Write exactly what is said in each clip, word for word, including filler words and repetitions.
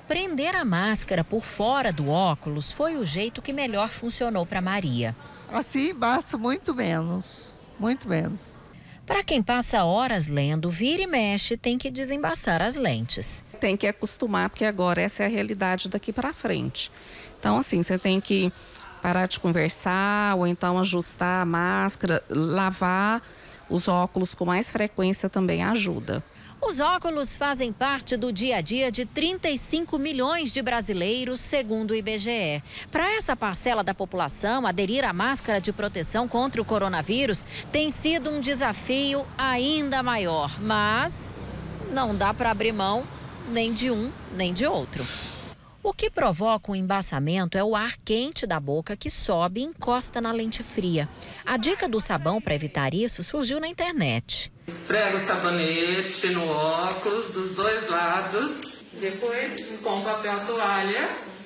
Prender a máscara por fora do óculos foi o jeito que melhor funcionou para Maria. Assim embaça muito menos, muito menos. Para quem passa horas lendo, vira e mexe, tem que desembaçar as lentes. Tem que acostumar, porque agora essa é a realidade daqui para frente. Então, assim, você tem que parar de conversar ou então ajustar a máscara, lavar os óculos com mais frequência também ajuda. Os óculos fazem parte do dia a dia de trinta e cinco milhões de brasileiros, segundo o I B G E. Para essa parcela da população, aderir à máscara de proteção contra o coronavírus tem sido um desafio ainda maior. Mas não dá para abrir mão nem de um nem de outro. O que provoca o embaçamento é o ar quente da boca que sobe e encosta na lente fria. A dica do sabão para evitar isso surgiu na internet. Esfrega o sabonete no óculos dos dois lados. Depois, com papel toalha,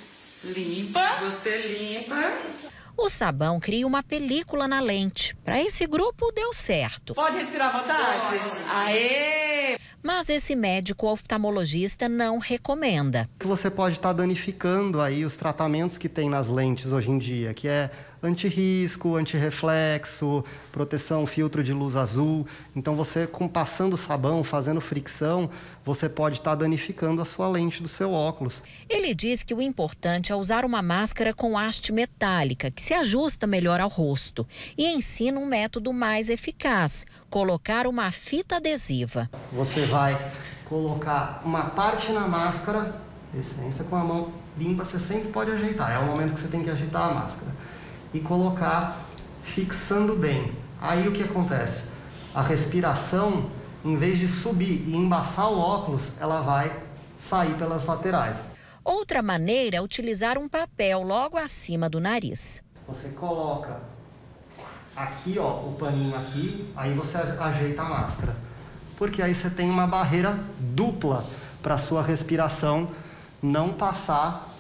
limpa. Você limpa. O sabão cria uma película na lente. Para esse grupo, deu certo. Pode respirar à vontade? Aê! Mas esse médico oftalmologista não recomenda. Você pode estar danificando aí os tratamentos que tem nas lentes hoje em dia, que é anti-risco, anti-reflexo, proteção, filtro de luz azul. Então você, com passando sabão, fazendo fricção, você pode estar danificando a sua lente do seu óculos. Ele diz que o importante é usar uma máscara com haste metálica, que se ajusta melhor ao rosto. E ensina um método mais eficaz, colocar uma fita adesiva. Você vai colocar uma parte na máscara, licença, com a mão limpa, você sempre pode ajeitar. É o momento que você tem que ajeitar a máscara. E colocar fixando bem. Aí o que acontece? A respiração, em vez de subir e embaçar o óculos, ela vai sair pelas laterais. Outra maneira é utilizar um papel logo acima do nariz. Você coloca aqui, ó, o paninho aqui, aí você ajeita a máscara. Porque aí você tem uma barreira dupla para a sua respiração não passar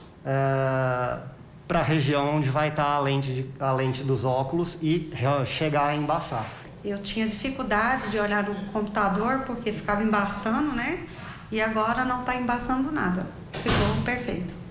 é, para a região onde vai estar a lente, de, a lente dos óculos e chegar a embaçar. Eu tinha dificuldade de olhar no computador porque ficava embaçando, né? E agora não está embaçando nada. Ficou perfeito.